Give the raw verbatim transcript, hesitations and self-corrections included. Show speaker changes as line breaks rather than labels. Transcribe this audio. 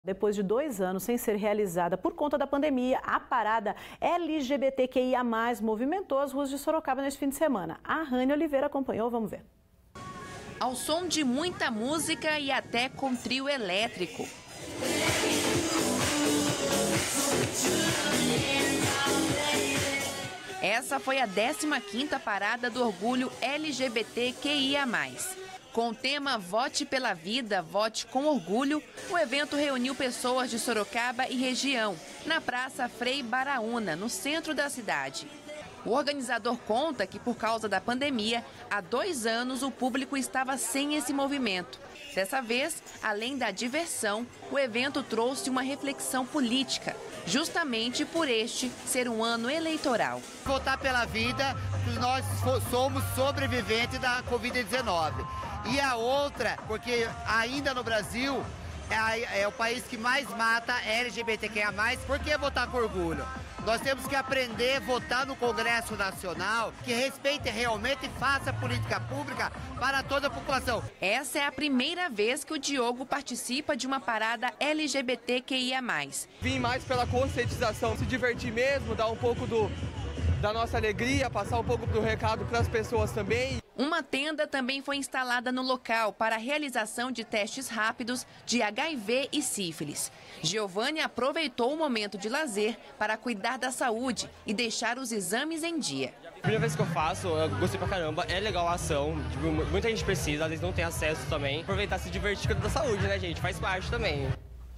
Depois de dois anos sem ser realizada por conta da pandemia, a parada L G B T Q I A mais, movimentou as ruas de Sorocaba neste fim de semana. A Rani Oliveira acompanhou, vamos ver.
Ao som de muita música e até com trio elétrico. Essa foi a décima quinta parada do orgulho L G B T Q I A mais. Com o tema Vote pela Vida, Vote com Orgulho, o evento reuniu pessoas de Sorocaba e região, na Praça Frei Baraúna, no centro da cidade. O organizador conta que, por causa da pandemia, há dois anos o público estava sem esse movimento. Dessa vez, além da diversão, o evento trouxe uma reflexão política, justamente por este ser um ano eleitoral.
Votar pela vida, nós somos sobreviventes da covid dezenove. E a outra, porque ainda no Brasil é, é o país que mais mata L G B T Q I A mais, por que votar com orgulho? Nós temos que aprender a votar no Congresso Nacional, que respeite realmente e faça política pública para toda a população.
Essa é a primeira vez que o Diogo participa de uma parada L G B T Q I A mais.
Vim mais pela conscientização, se divertir mesmo, dar um pouco do, da nossa alegria, passar um pouco do recado para as pessoas também.
Uma tenda também foi instalada no local para a realização de testes rápidos de H I V e sífilis. Giovanni aproveitou o momento de lazer para cuidar da saúde e deixar os exames em dia.
Primeira vez que eu faço, eu gostei pra caramba, é legal a ação, muita gente precisa, às vezes não tem acesso também. Aproveitar, se divertir com a saúde, né, gente? Faz parte também.